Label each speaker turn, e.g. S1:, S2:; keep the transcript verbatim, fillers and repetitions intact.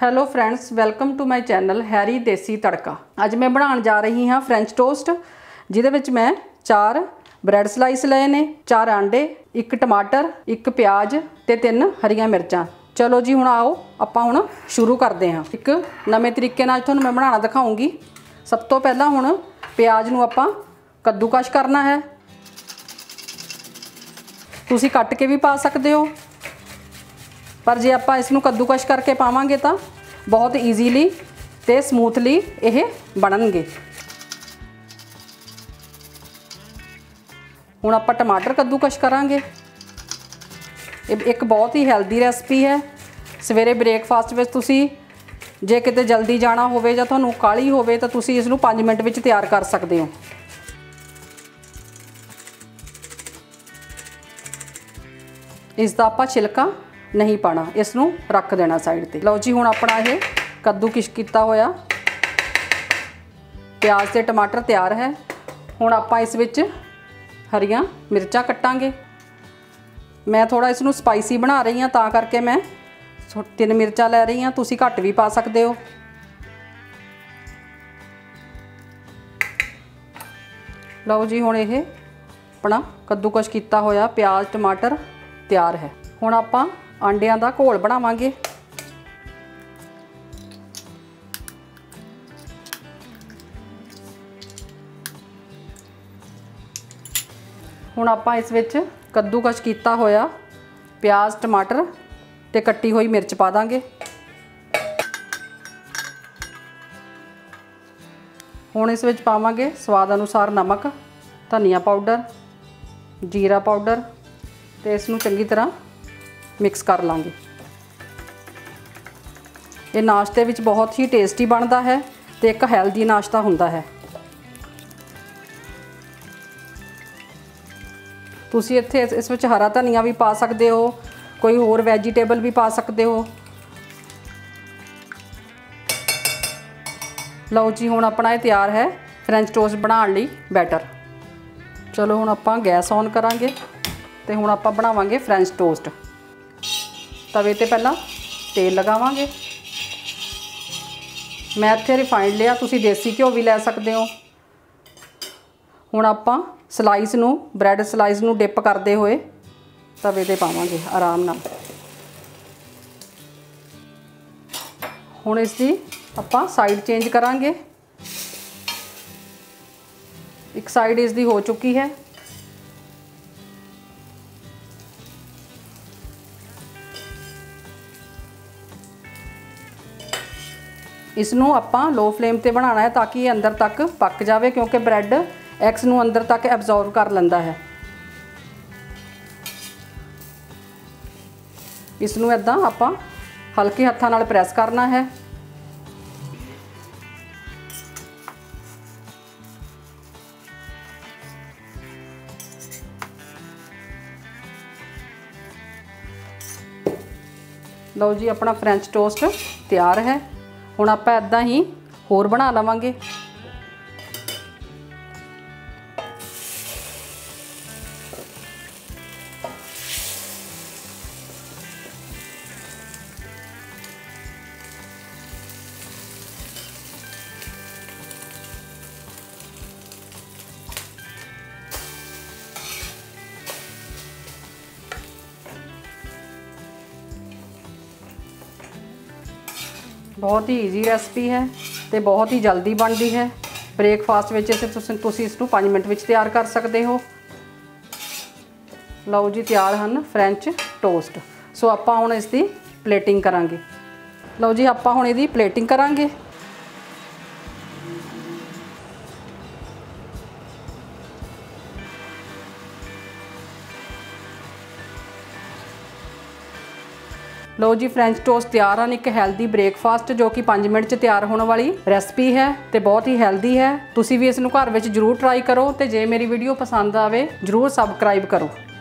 S1: Hello friends, welcome to my channel Harry Desi Tadka. अज मैं बनाने जा रही हाँ फ्रेंच टोस्ट, जिहदे विच मैं चार ब्रैड स्लाइस लए ने, चार आंडे, एक टमाटर, एक प्याज ते तीन हरियां मिर्चां। चलो जी हुण आओ आपां हुण शुरू करते हैं। एक नवे तरीके नाल तुहानूं मैं बनाना दिखाऊंगी। सब तो पहला हुण प्याज नूं आपां कद्दूकश करना है। तुसीं कट के भी पा सकदे हो, पर जे आपां इसनूं कद्दूकश करके पावांगे तो बहुत ईजीली ते समूथली ये बनणगे। हुण आपां टमाटर कद्दूकश करांगे। एक बहुत ही हैल्दी रेसिपी है। सवेरे ब्रेकफास्ट में तुसीं जे किते जल्दी जाना होवे जां तुहानूं काहली होवे तां तुसीं इसनूं पाँच मिनट विच तैयार कर सकदे हो। इसदा आपां छिलका नहीं पाना, इसनूं रख देना साइड ते। लो जी हुण अपना ये कद्दूकश किया होया प्याज ते टमाटर तैयार है। हुण आपां इस विच हरियां मिर्चां कट्टांगे। मैं थोड़ा इसनूं स्पाइसी बना रही हाँ, तां करके मैं तीन मिर्चां लै रही हाँ, तुसीं घट भी पा सकदे हो। लो जी हुण ये अपना कद्दूकश किया होया प्याज टमाटर तैयार है। हुण आपां आंडियां दा घोल बनावांगे। हुण आपां इस विच कद्दूकश किया होया प्याज टमाटर ते कट्टी हुई मिर्च पा दांगे। हुण इस विच पावांगे स्वाद अनुसार नमक, धनिया पाउडर, जीरा पाउडर ते इसनूं चंगी तरह मिक्स कर लांगे। ये नाश्ते विच बहुत ही टेस्टी बनता है तो एक हैल्दी नाश्ता हुंदा है। तुसीं इत्थे इस विच हरा धनिया भी पा सकदे हो, कोई होर वैजीटेबल भी पा सकदे हो। लो जी हुण अपना ये तैयार है फ्रेंच टोस्ट बनाउण लई बैटर। चलो हुण आपां गैस ऑन करांगे ते हुण आपां बनावांगे फ्रेंच टोस्ट। तवे ते पहला तेल लगावांगे। मैं इत्थे रिफाइंड लिया, तुसीं देसी घिओ भी लै सकदे हो। हुण आपां स्लाइस नूं ब्रैड स्लाइस नूं डिप करदे होए तवे ते पावांगे आराम नाल। हुण इसदी आपां साइड चेंज करांगे। एक साइड इसदी हो चुकी है। इसनूं आपां लो फ्लेम ते बनाना है ताकि ये अंदर तक पक जाए, क्योंकि ब्रैड एग्स नूं अंदर तक एब्जॉर्ब कर लैंदा है। इसनूं इदां आपां हल्के हत्थां नाल प्रैस करना है। लो जी अपना फ्रेंच टोस्ट तैयार है। हुण आपां इदां ही होर बना लवांगे। बहुत ही ईजी रेसिपी है तो बहुत ही जल्दी बनती है। ब्रेकफास्ट में इसे तुसीं इसनूं पाँच मिनट में तैयार कर सकते हो। लो जी तैयार हैं फ्रेंच टोस्ट। सो आपां हुण इसकी प्लेटिंग करांगे। लो जी आपां हुण इसकी प्लेटिंग करांगे। लो जी फ्रेंच टोस्ट तैयार हैं। एक हैल्दी ब्रेकफास्ट जो कि पाँच मिनट च तैयार होने वाली रेसिपी है तो बहुत ही हैल्दी है। तुसीं भी इसनूं घर विच जरूर ट्राई करो। तो जे मेरी वीडियो पसंद आवे जरूर सबसक्राइब करो।